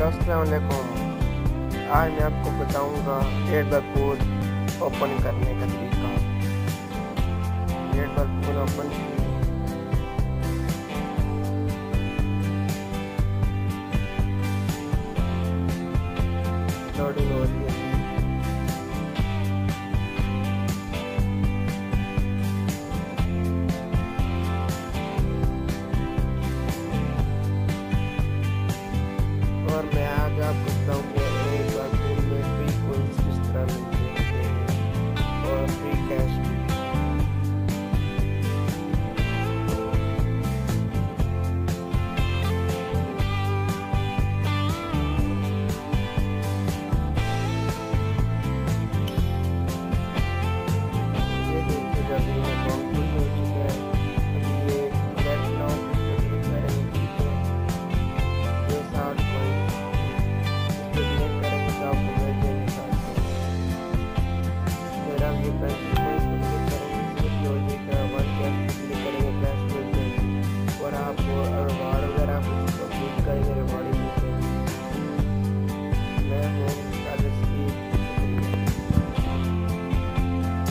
अस्सलाम वालेकुम। आज मैं आपको बताऊंगा एयरबैग कोड ओपन करने का तरीका। एयरबैग कोड ओपन लोडिंग हो रही है। और मैं आज आपको बताऊंगा एयरबैग कोड में फ्री कोइंस किस तरह मिलते हैं और फ्री कैश भी। Thank you.